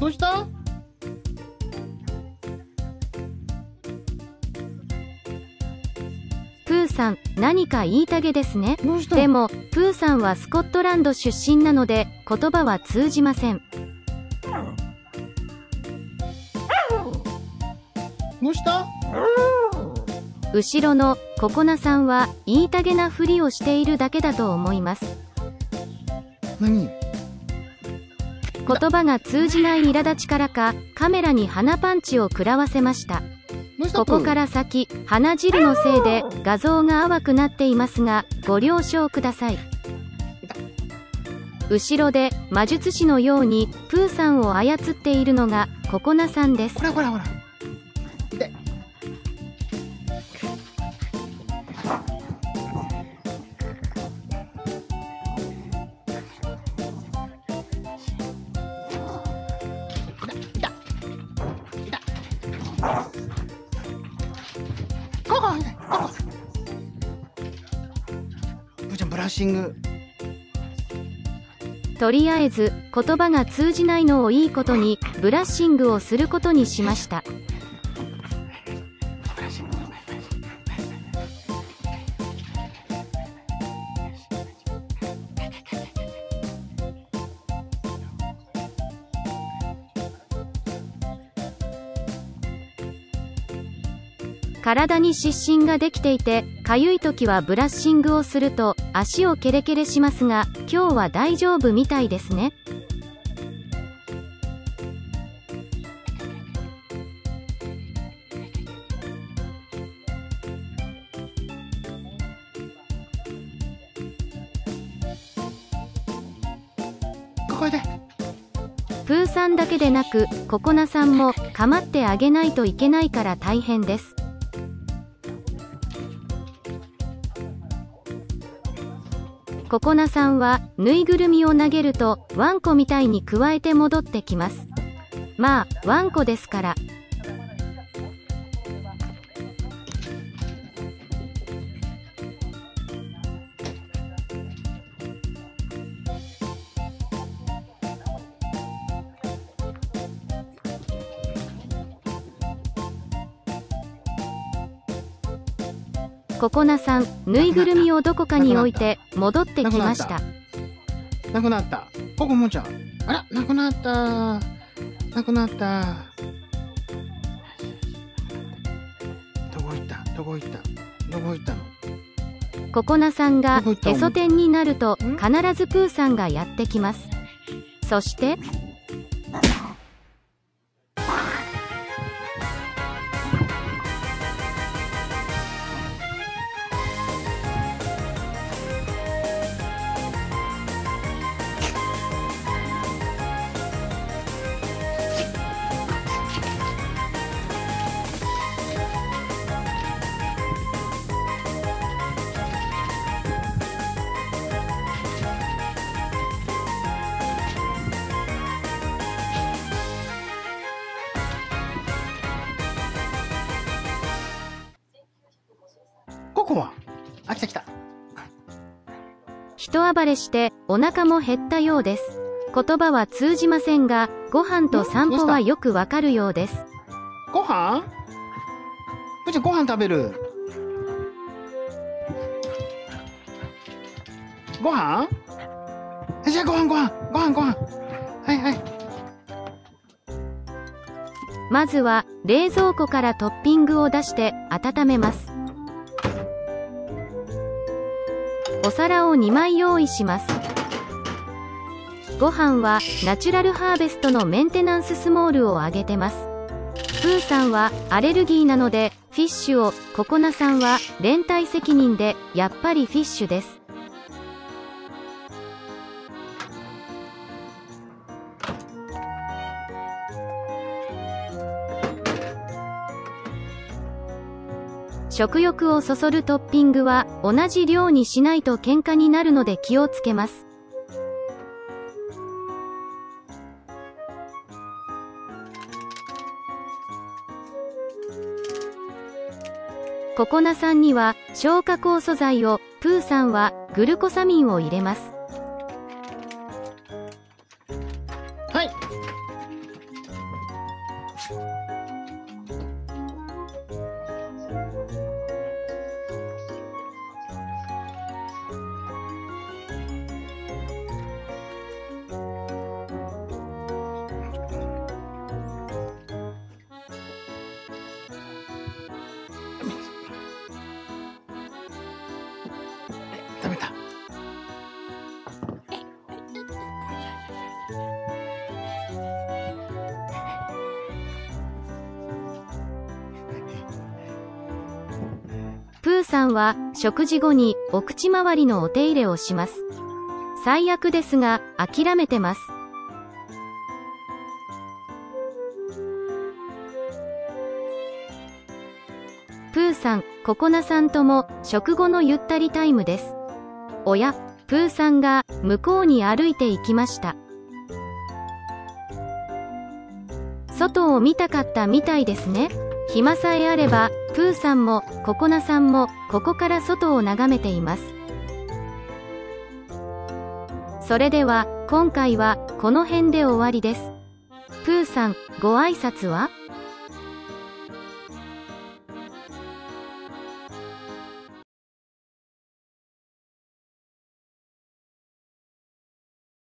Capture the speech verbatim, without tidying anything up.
どうした？ プーさん、何か言いたげですね。 どうした？ でも、プーさんはスコットランド出身なので、言葉は通じません。 どうした？ 後ろのココナさんは言いたげなふりをしているだけだと思います。 何？ 言葉が通じない苛立ちからか、カメラに鼻パンチを食らわせました。 どうした？ ここから先、鼻汁のせいで画像が淡くなっていますが、ご了承ください。後ろで魔術師のようにプーさんを操っているのがココナさんです。 ほらほらほら。痛い。ここ痛い。ここ。プーちゃんブラッシング。 とりあえず言葉が通じないのをいいことにブラッシングをすることにしました。体に湿疹ができていて、かゆい時はブラッシングをすると足をケレケレしますが、今日は大丈夫みたいですね。 ここで。 プーさんだけでなく、ココナさんも構ってあげないといけないから大変です。ココナさんはぬいぐるみを投げるとワンコみたいにくわえて戻ってきます。まあワンコですから。ココナさん、ぬいぐるみをどこかに置いて戻ってきました。 なくなった。ここもちゃん。あら、なくなった。なくなった。どこ行った？どこ行った？どこ行ったの？ ココナさんがへそ天になるとん必ずプーさんがやってきます。そしてここは？あ、来た来た。 一暴れしてお腹も減ったようです。言葉は通じませんが、ご飯と散歩はよくわかるようです。 ご飯？プーちゃんご飯食べる。ご飯？じゃあご飯ご飯ご飯ご飯。はいはい。 まずは冷蔵庫からトッピングを出して温めます。お皿をにまい用意します。ご飯はナチュラルハーベストのメンテナンススモールをあげてます。プーさんはアレルギーなのでフィッシュを、ココナさんは連帯責任でやっぱりフィッシュです。食欲をそそるトッピングは同じ量にしないと喧嘩になるので気をつけます。ココナさんには消化酵素剤を、プーさんはグルコサミンを入れます。 はい。 食べた。 プーさんは食事後にお口周りのお手入れをします。最悪ですが諦めてます。プーさん、ココナさんとも食後のゆったりタイムです。おや、プーさんが向こうに歩いて行きました。外を見たかったみたいですね。暇さえあれば、プーさんもココナさんもここから外を眺めています。それでは今回はこの辺で終わりです。プーさん、ご挨拶は？